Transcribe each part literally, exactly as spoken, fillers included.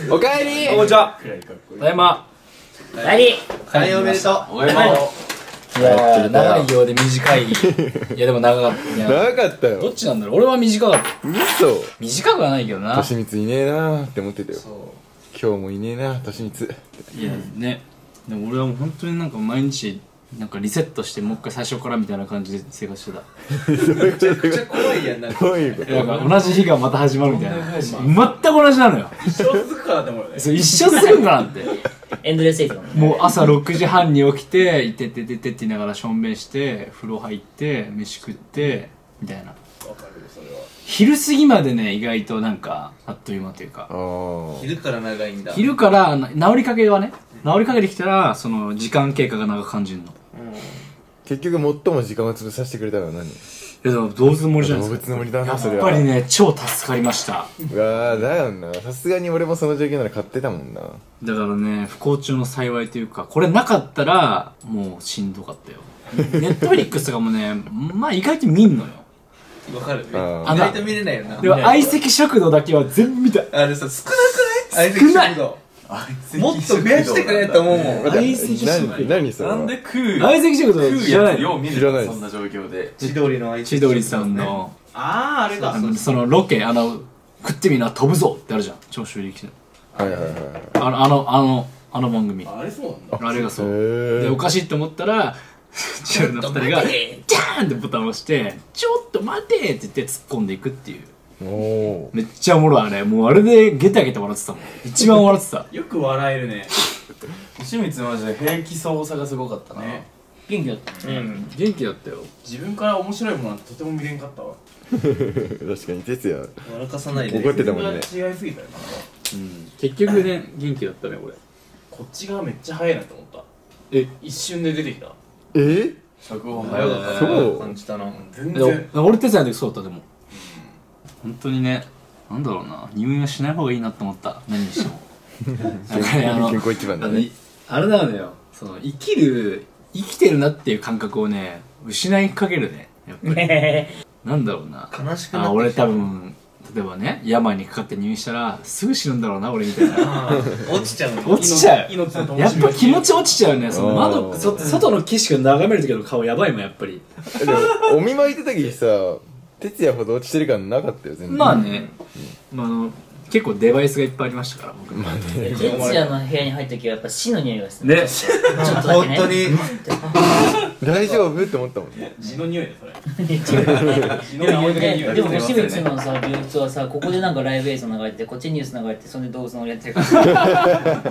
おかえり。 こんにちは。ただいま。 おかえり。 開演おめでとう。 おはよう。いやー、長いようで短い。いやでも長かった。 長かったよ。 どっちなんだろう。俺は短かった。 嘘。 短くはないけどな。 としみついねえなーって思ってたよ。今日もいねえなー、としみつ。 いやね。でも俺はもう本当になんか毎日なんかリセットしてもう一回最初からみたいな感じで生活してた。 めちゃくちゃ怖いやん。なんかどういうこと？ なんか同じ日がまた始まるみたいな。全く同じなのよ。 一生続くかなって思うよね。 そう一生するんかなって。 エンドレスエイトだもんね。 もう朝ろくじはんに起きて、いててててって言いながらしょんべんして、風呂入って、飯食って、みたいな。 わかるよ、それは。 昼過ぎまでね、意外となんか、あっという間というか。 あ昼から長いんだ。 昼から治りかけはね、治りかけてきたら、その時間経過が長く感じるの。 結局最も時間を潰させてくれたのは何？ いやでも動物の森じゃない動ですか。 物の森だな、 やそれは。 っぱりね、超助かりました。 うわー、だよな。さすがに俺もその状況なら買ってたもんな。 だからね、不幸中の幸いというか、これなかったら、もうしんどかったよ。ネットフリックスとかもね、まあ意外と見んのよ。 わかるね。 あ意外と見れないよな。 でも相席食堂だけは全部見た。 あれさ、少なくない？相席食堂。もっと増やしてくれと思うもん。 待って相席食堂何何それは？ なんで食う相席食堂食うや知らないの？ つよう見知らないでするそんな状況で千鳥の相席千鳥さんの、 あー、あれだ。 あのそのロケ、あの、食ってみな飛ぶぞってあるじゃん。長州力士の。 はいはいはいはい。 あの、あの、あの、あの番組。 あれそうなんだ。 あれがそう。 へで、おー。 かしいと思ったら、千鳥の二人が、ジャーンってボタンを押して、ちょっと待てって言って突っ込んでいくっていう。 おー。 めっちゃおもろいあれ。もうあれでゲタゲタ笑ってたもん。一番笑ってた。 よく笑えるね。 清水マジで平気そうさがすごかったな、 ね。 元気だったね。 うん。 元気だったよ。 自分から面白いものなんてとても見れんかったわ。 確かに、哲也。 笑かさないで。 怒ってたもんね違いすぎたよな。 うん。結局ね、元気だったね、俺。 こっち側めっちゃ早いなと思った。 え、 一瞬で出てきた。 え？ 釈放早かったねそう感じたな全でも然。 俺手伝いの時そうだったでも本当にね、なんだろうな、入院はしない方がいいなと思った。何にしてもなんかね、あの健康一番だね。 あのいあれなのよ、その生きる生きてるなっていう感覚をね失いかけるね、やっぱりねなんだろうな、 悲しくなってきた。 あ俺多分例えばね病にかかって入院したらすぐ死ぬんだろうな俺みたいな落ちちゃうの。 落ちちゃう命の灯火やっぱ気持ち落ちちゃうね。そのあ窓ーそ外の景色を眺める時の顔やばいもんやっぱり。 でも、お見舞い行った時さ、哲也ほど落ちてる感なかったよ、全然。 まあね、まあ、あの結構デバイスがいっぱいありましたから僕。 まあね。 哲也の部屋に入った時はやっぱ死の匂いがする。 ね、 ちょっとだけね。 本当に。 大丈夫って思ったもんね。 血の匂いだ、それ。 で血のも匂いね、でもね星光のさ、病室はさ、ここでなんかライブ映像流れて、こっちニュース流れて、それで動物の俺やってるから。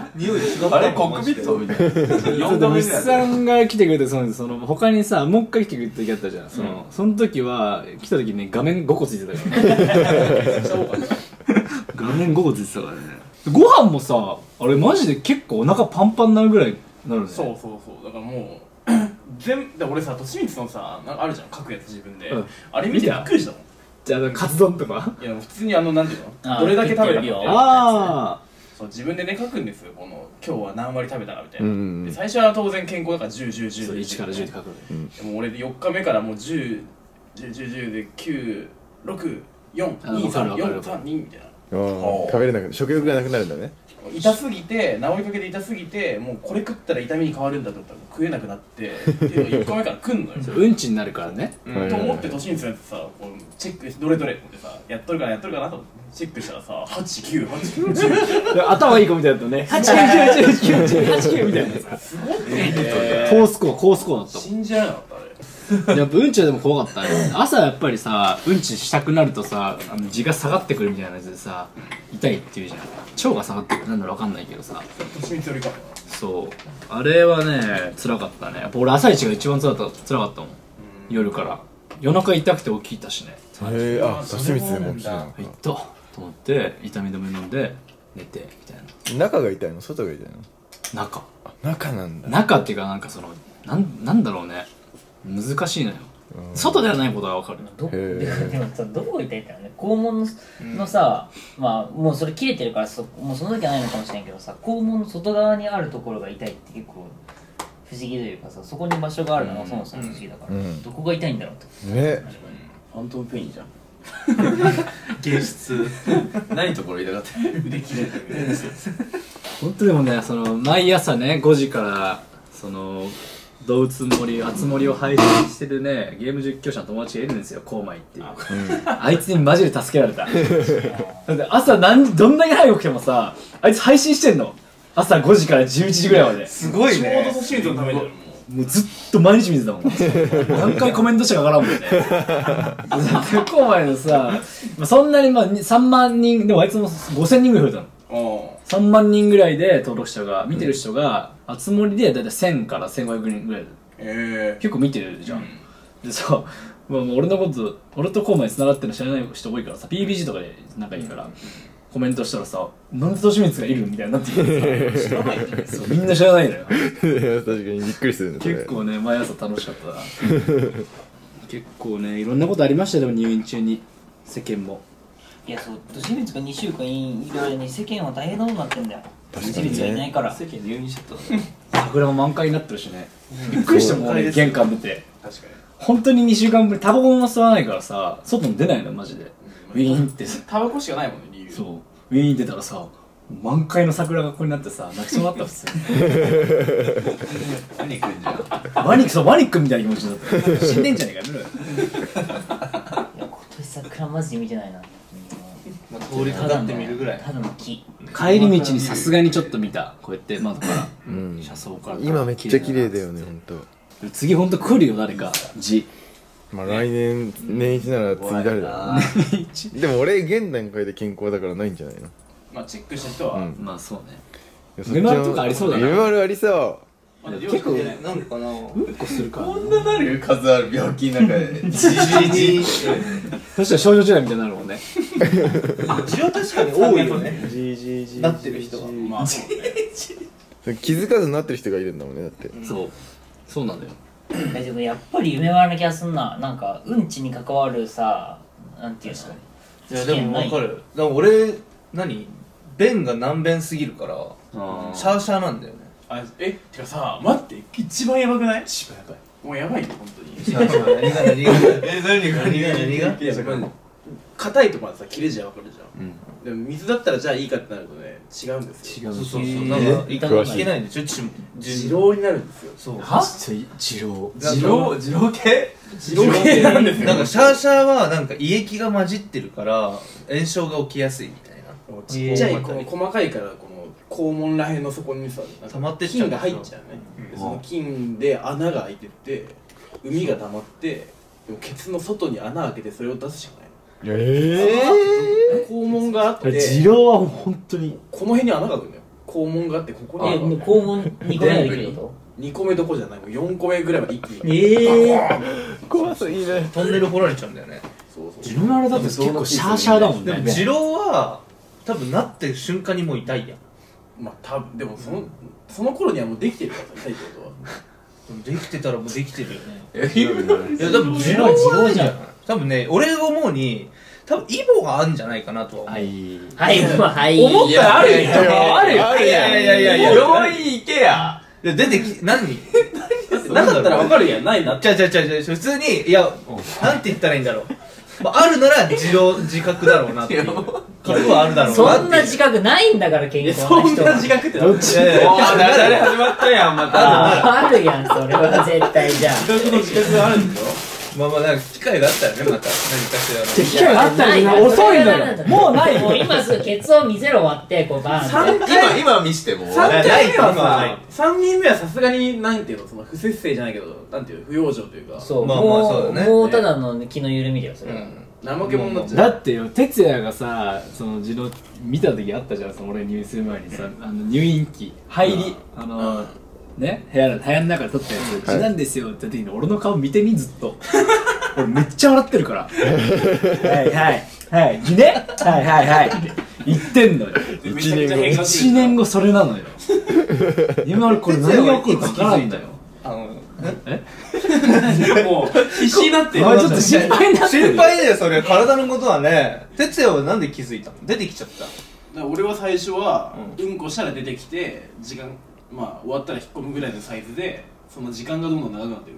匂い違った。 あれコックピットみたいなよんでも牛かめぐらいさんが来てくれて、そのその他にさもう一回来てくれた時あったじゃん。その、その時は来た時ね画面ごこついてたからね。画面ごこついてたからね。ご飯もさ、あれマジで結構お腹パンパンになるぐらいになるね。 そうそうそう。だからもう、全部、俺さ、としみつのさ、なんかあるじゃん、書くやつ自分でうん。 あれ見てびっくりしたもん。 じゃあカツ丼とか。 いや、普通にあの、なんていうあーのどれだけ食べたかって食ってる量あそう、自分でね、書くんですよ。この、今日は何割食べたかみたいうんうな。 んで、最初は当然健康だからじゅう、じゅう、じゅあ、 うで。 そういちからじゅうで書く。 でも俺よっかめからもうじゅう、じゅう、じゅう、じゅうできゅう、ろく、よん、 あに、さん、 わかるわかるよん、さん、にみたいな。 あー食べれなく食欲がなくなるんだね。 痛すぎて、治りかけで痛すぎて、もうこれ食ったら痛みに変わるんだと思ったらもう食えなくなって、っていうのがよっかめから来んのよ。 そううんちになるからね。 うんと思って年にするやつさ、こうチェックして、どれどれってさ、やっとるかな、やっとるかなと思ってチェックしたらさ、はち、きゅう、はち、きゅう、じゅう。 で頭いい子みたいだったね。はち、きゅう、じゅう、じゅう、じゅう、じゅう、はち、きゅうみたいなさ。 すごくね。 高スコア、高スコアだったもん。 信じられなかった、あれ。 やっぱうんちはでも怖かったね。朝やっぱりさ、うんちしたくなるとさ、あの血が下がってくるみたいなやつでさ、痛いって言うじゃん。腸が下がってくるなんだろうわかんないけどさ。 年によりかもそう。あれはね、辛かったね。やっぱ俺朝一が一番辛かった、辛かったもん。夜から。夜中痛くて起きたしね。 へえ、あ、としみつでも起きたのかいったと思って、痛み止め飲んで、寝て、みたいな。 中が痛いの外が痛いの？ 中。 あ、中なんだ。 中っていうかなんかその、なん、なんだろうね。難しいのよ。外ではないことはわかる。 どでへーでもさ、どこ痛いってのね、肛門ののさ、まあもうそれ切れてるからそもうその時はないのかもしれんけどさ、肛門の外側にあるところが痛いって結構不思議というかさ、そこに場所があるのがそもそも不思議だから、 うんどこが痛いんだろうって。 ね。 ファントムペインじゃん現実何ところ言いたかった腕切れてるね本当でもね、その毎朝ねごじからその動物森あつ森を配信してるねゲーム実況者の友達がいるんですよ、コウマイっていう。 あ, あいつにマジで助けられた。だって朝何どんだけ早く起きてもさ、あいつ配信してんの朝ごじからじゅういちじぐらいまで。 すごいね。 ちょうど年水のためにもうずっと毎日見てたもん。何回コメントしたかわからんもんね。コウマイのさ、そんなにまあさんまんにんでもあいつもごせんにんぐらい増えたの。さんまんにんぐらいで登録者が見てる人が、うん、あつ森でだいたいせんからせんごひゃくにんぐらいで、えー、結構見てるじゃん、うん、でさ、まあ、俺のこと俺とコウマに繋がってるの知らない人多いからさ ピービージー とかで仲いいから、うん、コメントしたらさなんで利光がいるみたいになってきてさ知らないんだよそうみんな知らないのよ確かにびっくりするね結構ね毎朝楽しかったな結構ねいろんなことありましたよ。でも入院中に世間もいや、そう、利光がにしゅうかんいる間に世間は大変なことになってんだよ。利光がいないから。 世間入院しちゃったんだ桜も満開になってるしね。びっくりしたもん、俺玄関出て。 確かに本当ににしゅうかんぶり、タバコも吸わないからさ、外に出ないのマジで。ウィーンってさ。 タバコしかないもんね、理由。 そう。ウィーン出たらさ、満開の桜がここになってさ、泣きそうになった普通に。 ワニ君じゃん。 ワニック、そう、ワニックみたいな気持ちになった。死んでんじゃねえか、やめろよ。 いや、今年桜マジで見てないな。 まあ、通りかかってみるぐらい。 ただの木。 帰り道にさすがにちょっと見た。こうやって窓から、うん、車窓から。 今めっちゃ綺麗だよね、ほんと。 次ほんと来るよ、誰か。字。 まあ来年、年一なら次誰だろう。でも俺、現段階で健康だからないんじゃないの。 まあチェックした人は、うん、 まあそうね。夢丸とかありそうだな。 夢丸ありそう。 結構なんかな、 うんこするから。 こんななる数ある病気の中で。じじじ。 そしたら少女時代みたいになるもんね。 治療確かに多いよね。じじじ。なってる人は。 まあそうね。 気づかずになってる人がいるんだもんね、だって。 そう。そうなんだよ。 でもやっぱり夢丸な気がすんな。なんかうんちに関わるさ、なんていうの。 いやでもわかる。でも俺何便が難便すぎるからシャーシャーなんだよね。 あえてかさ待って一番やばくない？ 一番やばい。 もうやばいよ本当に。 シャーシャー何が何がえ何が何が何がいや硬いところはさ切れじゃわかるじゃん。でも水だったらじゃあいいかってなるとね違うんですよ。 違うそうそうそうなんかいけないんでちょっと二郎になるんですよ。 そうは？二郎二郎二郎系二郎系なんですよ。 なんかシャーシャーはなんか胃液が混じってるから炎症が起きやすいみたいな。 ちっちゃいこの細かいからこの肛門らへんの底にさ溜まってっちゃう菌が入っちゃうね。その菌で穴が開いてって膿が溜まってでもケツの外に穴開けてそれを出すしかない。 ええ肛門があって二郎は本当にこの辺に穴が開くんだよ。肛門があってここにえもう肛門にこめができることにこめどこじゃないもうよんこめぐらいまで一気にええー、怖すぎる。 トンネル掘られちゃうんだよね。 そうそう自分あれだって結構シャーシャーだもんね。 でも二郎は多分なってる瞬間にもう痛いやん。 まあ多分でもそのその頃にはもうできてるからさ痛いってことはでもできてたらもうできてるよね。 えいや多分二郎はじゃん。多分ね俺が思うに多分イボがあるんじゃないかなとは思う。 はいはいはい思ったらあるよ。あるよ。 いやいやいやいや病院行けや。 出てき何なかったら分かるやんないなって。 じゃじゃじゃじゃ普通にいやなんて言ったらいいんだろう。まあ、あるなら自動自覚だろうなっていう覚はあるだろうなっていう。 そんな自覚ないんだから健康な人は。 そんな自覚ってどっち？ いやいやもうだれ始まったやんまた。 あるやんそれは絶対じゃん。 自覚の自覚があるんでしょ。 まあまあなんか機会があったらねまた何かしらの機会があったら遅いのよ。もうないもう今すぐケツを見せろ割ってこうバーンって。 今今見しても。 さんかいめはないささんにんめはさすがになんていうのその不摂生じゃないけどなんていうの不養生というかそうまあまあもそうだねもうただの気の緩みだよそれは。 怠け者になっちゃう。 だってよ哲也がさその自動見た時あったじゃん。その俺入院する前にさあの入院期入りあのね部屋部屋の中で撮ったやつ血なんですよって時に俺の顔見てみずっと。俺めっちゃ笑ってるからはいはいはいギネはいはいはい言ってんのよ。 一年後一年後それなのよ。今俺これ何が起こるか分からないんだよ。 あのえもう必死になってお前ちょっと心配になってる。 心配だよそれ体のことはね。哲也はなんで気づいたの？出てきちゃった。 だから俺は最初はうんこしたら出てきて時間まあ終わったら引っ込むぐらいのサイズでその時間がどんどん長くなってくる。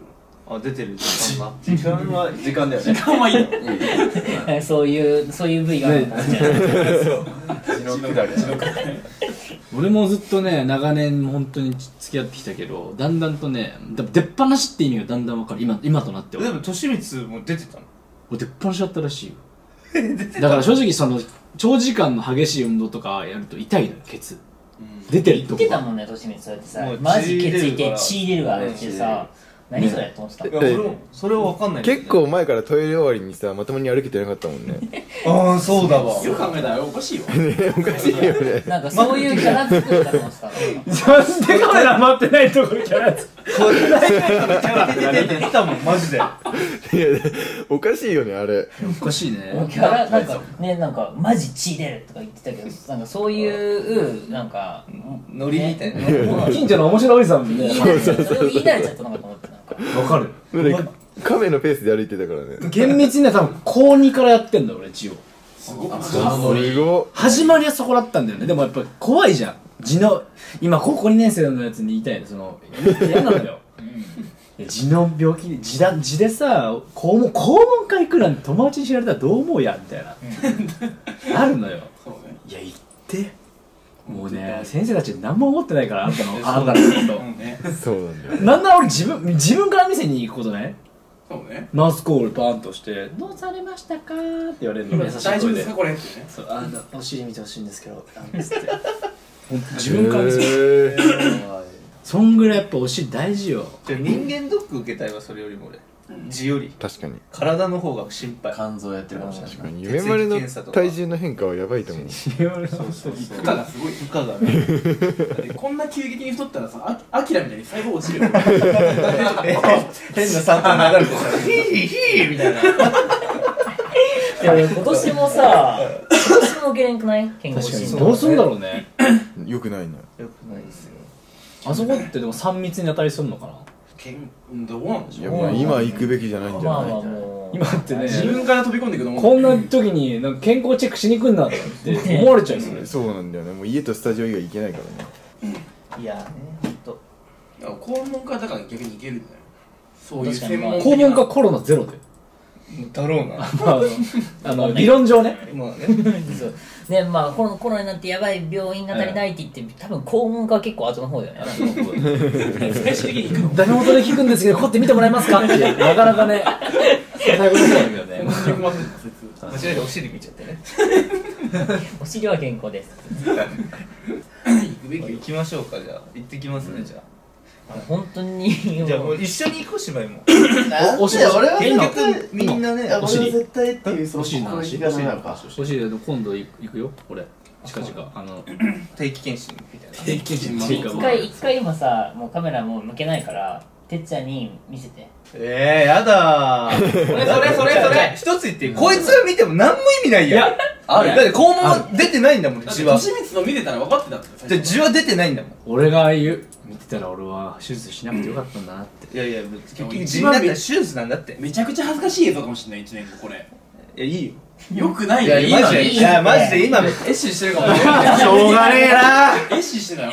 あ出てる時間が時間は時間だよね時間はいいのえそういうそういう部位があるのかもしれない血のくだり俺もずっとね長年本当に付き合ってきたけどだんだんとねでも出っ放しって意味がだんだん分かる今今となってはでも利光も出てたの俺出っ放しだったらしいよだから正直その長時間の激しい運動とかやると痛いのよケツ出てるとこ言ってたもんね利光そうやってさもうマジケツいて血血出るわってさ何それって思ってたいや俺もそれは分かんないんだよね結構前からトイレ終わりにさまともに歩けてなかったもんねああそうだわよく考えたらおかしいよおかしいよねなんかそういうキャラ作りだと思ってたなんでカメラ回ってないところキャラつこれだけキャラ出ててって言ったもんマジでいやおかしいよねあれおかしいねキャラなんかねなんかマジ血出るとか言ってたけどなんかそういうなんかノリみたいなねもう近所の面白いおじさんもね言い慣れちゃったそれを言い慣れちゃったのかと思ってなんか分かるで亀のペースで歩いてたからね厳密にね多分高にからやってんだ俺血をすごくすごっ始まりはそこだったんだよねでもやっぱ怖いじゃん字の今高校にねん生のやつに言いたいのその嫌なのよいや字の病気で字だ字でさ肛門肛門科行くなんて友達に知られたらどう思うやみたいなあるのよそうねいや言ってもうね先生たち何も思ってないからあんたのあんたのことねそうなんだよなんなら俺自分自分から店に行くことねそうねマウスコールパーンとして「どうされましたか?」って言われるの優しい大丈夫声でですかこれってねそうあのお尻見てほしいんですけどなんつってほんと自分から見せるへーそんぐらいやっぱお尻大事よじゃあ人間ドック受けたいわそれよりも俺字より確かに体の方が心配肝臓やってるかもしれない確かに夢丸の体重の変化はやばいと思うそうそうそう負荷がすごい負荷がねだってこんな急激に太ったらさあアキラみたいに細胞落ちるよ変なサンタ流れてさヒーヒーみたいないや今年もさ今年も受けれんくない健康診断どうするんだろうねよくないのよよくないですよあそこってでもさん密に当たりするのかなけんどうなんでしょういやまあ今行くべきじゃないんじゃまあないまあもう今ってね自分から飛び込んでいくのもこんな時になんか健康チェックしに来んなとかって思われちゃうよそれそうなんだよねもう家とスタジオ以外行けないからねいやねほんと肛門科だから逆にいけるんだよそういう専門肛門科コロナゼロでだろうなあのあの理論上ねまあねそうでまあコロコロナになってやばい病院が足りないって言って多分肛門科は結構後の方だよね最終的に行くのダメ元で聞くんですけどこうやって見てもらえますかってなかなかね最後の方だけどね間違えてお尻見ちゃってねお尻は健康です行くべきよ行きましょうかじゃあ行ってきますねじゃ本当にあじゃあもう一緒に行こう芝居もなんでお尻俺は結局みんなねいや俺はお尻絶対っていうそのお尻の話心意気がなのか欲しいけど今度行くよ俺近々あの定期検診みたいな定期検診っていうか一回一回今さもうカメラもう向けないからてっちゃんに見せてえー、やだーそれそれそれそれ一つ言ってこいつが見ても何も意味ないやんあるだって肛門は出てないんだもんだって字は年光の見てたら分かってたんだよじゃあ字は出てないんだもん俺が言う見てたら俺は手術しなくてよかったんだなっていやいや結局字になったら手術なんだってめちゃくちゃ恥ずかしい映像かもしれないいちねんごこれいやいいよよくないいやよ今マジでいいいやマジで今エッシーしてるかもしれないしょうがねえなエッシーしてたよ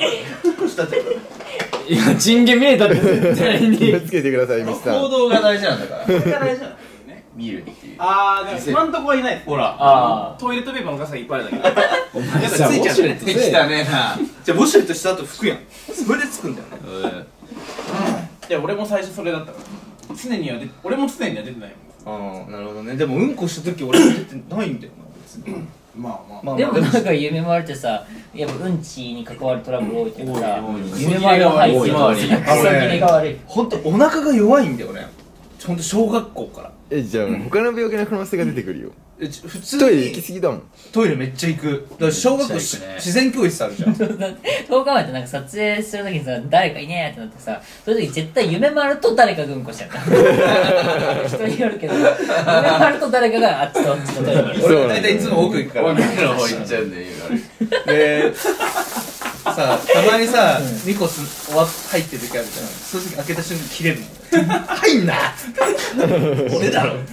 今チンゲ見えたって絶対気をにつけてくださいミスター行動が大事なんだからこれが大事なんだよね見るっていうあーでも今んとこはいないほらあートイレットペーパーの傘がいっぱいあるだけお前さついちゃうウォシュレットできたねなじゃあウォシュレットした後拭くやんそれでつくんだよねいや俺も最初それだったから常には出俺も常には出てないもんああなるほどねでもうんこした時俺も出てないんだよな別にまあまあまあでもなんか夢丸ってさやっぱうんちに関わるトラブル多いけどさ多い多い夢丸は入って多いる多いクソ切れが悪いほんとお腹が弱いんだよねほんと小学校からえじゃあ他の病気の可能性が出てくるよえち普通トイレ行きに過ぎだもんトイレめっちゃ行くだから小学校めっちゃ行くね自然教室あるじゃんそう考えてなんか撮影するときにさ誰かいねえってなってさそういう時絶対夢丸と誰かがうんこしちゃった人によるけど夢丸と誰かがあっちとあっちとトイレにそう俺大体いつも奥行くから奥の方行っちゃうんだよでさたまにさニコス終わっ入ってる時あるじゃんそういう時開けた瞬間切れるの入んな俺だろ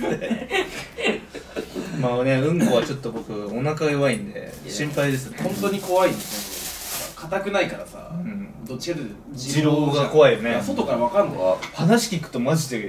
まあねうんこはちょっと僕お腹弱いんで心配ですね本当に怖いんですよ硬くないからさうんどっちかというと二郎が怖いよね外から分かんない話聞くとマジで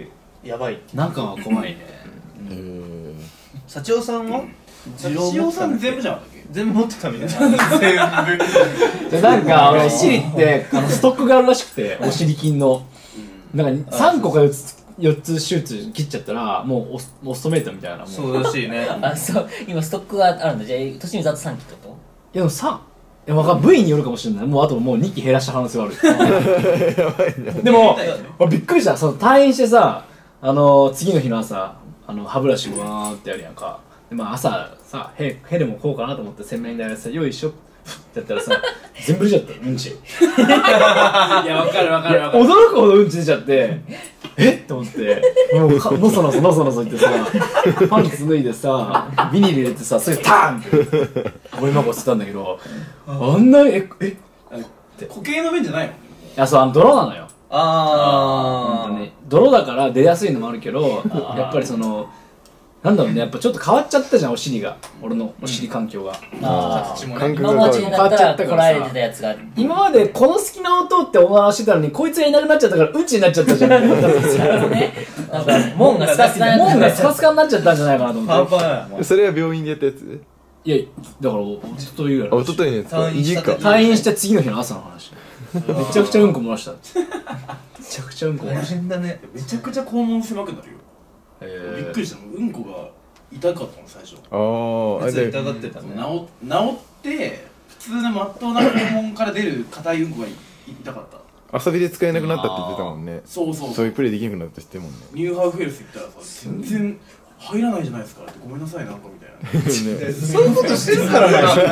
やばい。 中は怖いね。 へえ。 幸男さんは二郎さん全部じゃなかったっけ？ 全部持ってたみたいな。全でなんか俺お尻ってあのストックがあるらしくて、お尻筋のなんかさんこかよっつよっつ手術切っちゃったらもうオオストメートみたいなもう。 そうらしいね。 あ、そう今ストックがあるんだ。じゃあ年にざっとさんきってこいやでもさんいやわかん部位によるかもしれない。もうあともうにき減らした可能性はある。でも俺びっくりした。その退院してさ、あの次の日の朝あの歯ブラシわーってやるやんか。でまあ朝さヘヘでもこうかなと思って洗面台でさよいしょってやったらさ全部出ちゃったうんち。いいや、わかるわかるわか驚る。 くほどうんち出ちゃってえっと思ってもうかのそのそのそのそ言ってさパンツ脱いでさビニール入れてさそれターンってゴミ箱捨てたんだけどあんなええ固形の面じゃないの？ いやそうあの泥なのよ。 あ本当に泥だから出やすいのもあるけどやっぱりそのなんだろうねやっぱちょっと変わっちゃったじゃんお尻が俺のお尻環境が、 とあ形もね感覚今までが変わる。 だったらこらえてたやつが今までこの隙間を通っておならしてたのにこいつがいなくなっちゃったからうんちになっちゃったじゃん。 なるほどね。なんか門がスカスカになっ門がスカスカになっちゃったんじゃないかなと思って。 パンパンや。 それは病院でやったやつ？ いやだからおとといぐらいあ、一昨日のやつか。 退院した家か。 退院して次の日の朝の話。めちゃくちゃうんこ漏らした。めちゃくちゃうんこ漏大らした。 変だね。 めちゃくちゃ肛門狭くなるよ。 えびっくりしたの。うんこが痛かったの最初。 ああ、あ痛で、 がってたね。 治治って普通のまっとうな肛門から出る硬いうんこが痛かった。 遊びで使えなくなったって言ってたもんね。 そうそうそういうプレイできなくなったって言ってもんね。 ニューハーフヘルス行ったらさ全然入らないじゃないですかってごめんなさいなんかみたいな。 ねそういうことしてるから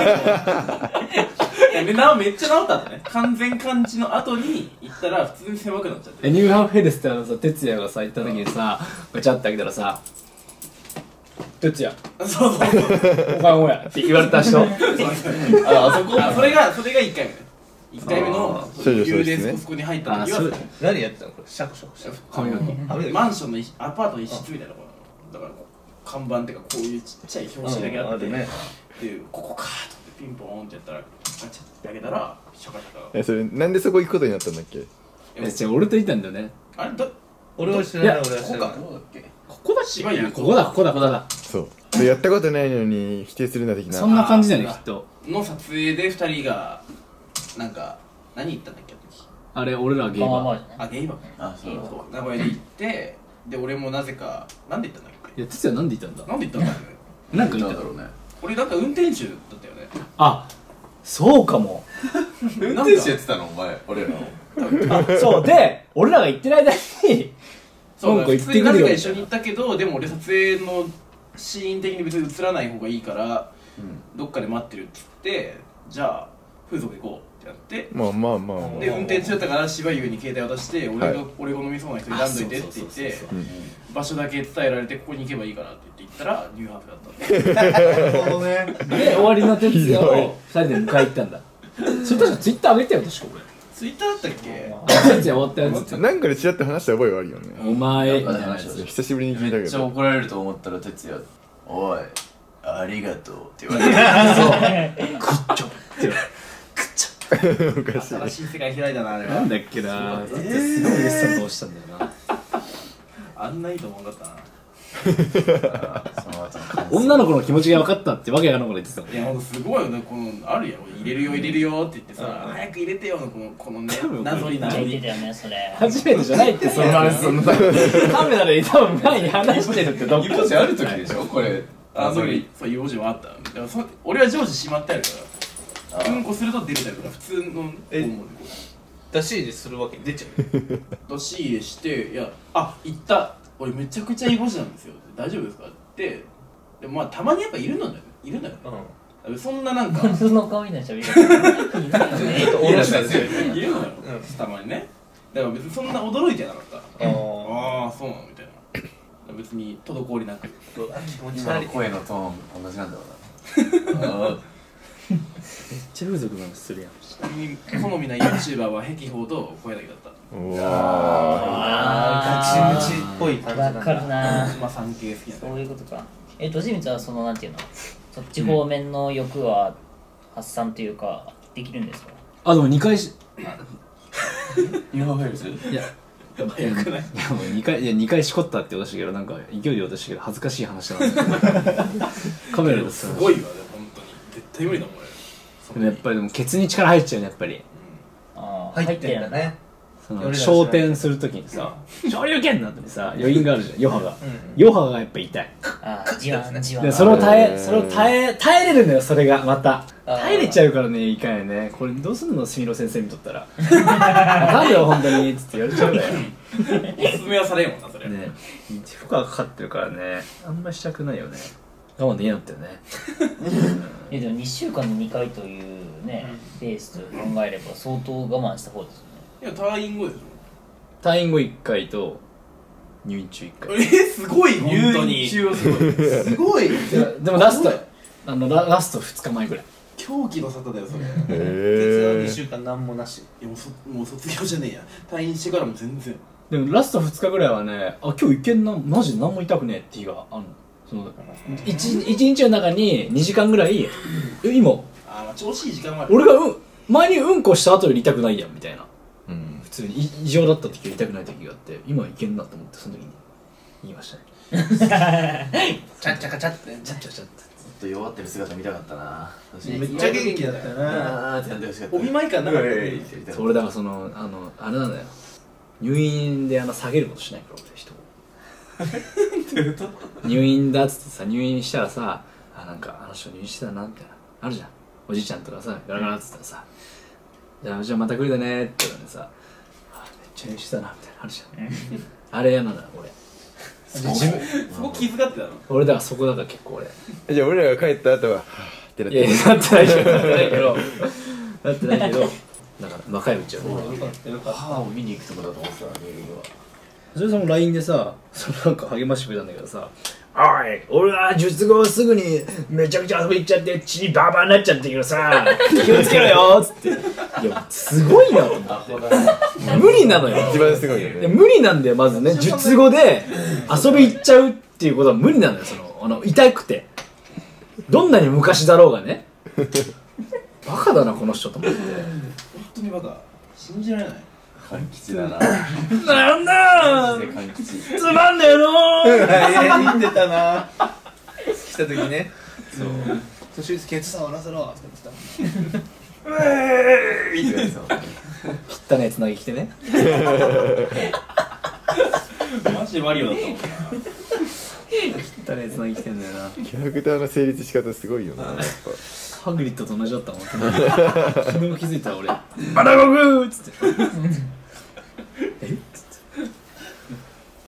ね。 でなめっちゃ治ったんだね。完全完治の後に行ったら普通に狭くなっちゃってニューハーフヘルスってあのさ哲也がさ行った時にさガチャって開けたらさ哲也そうそうそうおかんおやって言われた人。 あ、あそこあそれがそれがいっかいめいっかいめの少女幽霊消失ねスコに入った時あそれは何やってたのこれ？シャコシャコシャコ。 髪の毛。 歯磨きマンションの一アパートの一室みたいなところだからこう看板っていうかこういうちっちゃい標識だけあって、 うんあるねでここかーってピンポーンってやったらガチャって開けたらシャカシャカえ、それ、なんでそこ行くことになったんだっけ？ え違う俺といたんだよね。 あれだ俺は知らないいや俺は知らない。 どうだっけ？ ここだ芝居ここだここだここだ。 そう。でやったことないのに否定するな的な。 そんな感じだよねきっと。 の撮影でふたりがなんか何言ったんだっけあれ俺らゲイバー。 まあまあじゃないあゲイバーあ、そうだ。 そう名古屋で行ってで俺もなぜかなんで行ったんだっけいや哲也なんで言ったんだ。 なんで行ったんだっけなんか言ったなんだろうね。 俺なんか運転手だったよねあそうかも。 運転手やってたのお前、俺らの。 あそうで俺らが行ってる間にそうなんか言ってくるよ普通になぜか一緒に行ったけどでも俺撮影のシーン的に別に映らない方がいいからどっかで待ってるっつってじゃあ風俗行こうってやってまあまあまあまあ。 で運転中だったから芝優に携帯渡して俺が、 はい俺が飲みそうな人に選んどいてって言って場所だけ伝えられてここに行けばいいからって言って行ったらニューハーフだったんでなるほどね。 で終わりの哲也をふたりで迎え行ったんだ。それ確かツイッター上げたよ確かツイッターだったっけ俺。哲也終わったやつって。 なんかでちらっと話した覚えはあるよね。 お前みたないんかでなやつ。 久しぶりに聞いためっちゃけど。 怒られると思ったら、哲也、おい、ありがとうって言われて。 グッチョっておかしい。 新しい世界開いたなあれはなんだっけな。哲也すごい嬉しそうな顔したんだよな。 あんないいと思わなかったなその後の感想女の子の気持ちが分かったってわけがなく言ってたもんいやほんとすごいよねこのあるやん入れるよ入れるよって言ってさ早く入れてよのこのこのね謎にめっちゃ謎に言ってたよねそれ初めてじゃないってその話そのカメラで多分前に話してるってどっ有効性ある時でしょこれ。 あそう遊び。 そう用事もあっただからそ俺は常時閉まってあるからうんこすると出れたりとか普通のえ訪問で出し入れするわけ出ちゃう。 出し入れしていやあ行った俺めちゃくちゃ囲碁師なんですよ大丈夫ですかってでもまあたまにやっぱいるのだよいるんだようん。 そんななんか普通の顔みたいな喋り方おろしたんですよ。 いるのようんたまにねだから別にそんな驚いてなかったあああそうなのみたいな別に滞りなく気持ち今の悪い。 声のトーン同じなんだろうな。あめっちゃ風俗の話するやん。 ちなみに好みな YouTuber は壁法と声だけだったうわあーガチムチっぽい感じなんだ。 わかるなまあ産経好きなそういうことかえっと清水はそのなんていうのそっち方面の欲は発散というかできるんですかあでもにかいしニューハーフェルスいや早くない？ いやもうにかいいやにかいしこったって言おうとしたけどなんか勢いで言おうとしたけど恥ずかしい話なんだカメラですすごいわでも本当に絶対無理だもん俺。 でもやっぱりでもケツに力入っちゃうねやっぱりあー入ってんだね。 その俺ら知らない昇天するときにさ昇竜拳などにさ余韻があるじゃん余波が余波がやっぱ痛いあーじわんじわんでそれを耐えうんそれを耐え耐えれるんだよそれがまたあー耐えれちゃうからねいかんよねこれどうすんのすみろ先生にとったらなんでよ本当にっつって言われちゃうんだよおすすめはされんもんなそれ。 ね負荷がかかってるからねあんまりしたくないよね我慢できなかったよねいやでもにしゅうかんでにかいというね、ペースと考えれば相当我慢した方ですよね。 いや退院後でしょ。 退院後いっかいと入院中いっかいえすごい本当に。 入院中はすごい。すごい。 いやでもラストあのララストふつかまえぐらい狂気の沙汰だよそれ。 へにしゅうかんなんもなし。 いやもうそもう卒業じゃねえや。退院してからも全然。 でもラストふつかぐらいはねあ今日いけんなマジで何も痛くねえって日があるのその 1, 一日の中ににじかんぐらいえ今あーまあ調子いい時間もある。 俺がうん前にうんこした後より痛くないやんみたいなうん普通にい異常だった時より痛くない時があって今いけんなと思ってその時に言いましたねちゃっちゃかちゃって。 ちゃっちゃちゃってちょっと弱ってる姿見たかったな。 めっちゃ元気だったよな。 あーってやってほしかった。 お見舞い感なかった。 うえいってやりたかった俺だからそのあのあれなんだよ入院であの下げることしないから俺人を入院だっつってさ入院したらさあなんかあの人入院してたなみたいなあるじゃんおじいちゃんとかさガラガラっつったらさじゃあじゃあまた来るだねって言われてさあめっちゃ入院してたなみたいなあるじゃんあれ嫌なんだ俺自分すごく気遣ってたの。 俺だからそこだから結構俺えじゃあ俺らが帰った後ははぁってなっいやいてやなってないけどなってないけどなってないけどだから若いうちはねよかったよかった。 母を見に行くとこだと思ってたわ、入院は。 それさんも ライン でさそのなんか励ましてくれたんだけどさ「おい俺は術後すぐにめちゃくちゃ遊び行っちゃって血にバーバーになっちゃってるけどさ気をつけろよ」っつっていやすごいなと思って無理なのよ一番すごいよいやね無理なんだよまずね術後で遊び行っちゃうっていうことは無理なのよそのあの痛くてどんなに昔だろうがねバカだなこの人と思って本当にバカ。信じられない。 勘吉だな。 なんだマジで勘吉。 つまんねえのー言ってたな。来た時ね。そう。途中でケツさん終わらせろって言ってた。 いいですよ。 汚ねえつなぎ来てねマジでマリオだったもんな。 汚ねえつなぎ来てんだよなキャラクターの成立仕方すごいよなやっぱハグリッドと同じだったもん昨日気づいた俺「バラゴグー!」っつって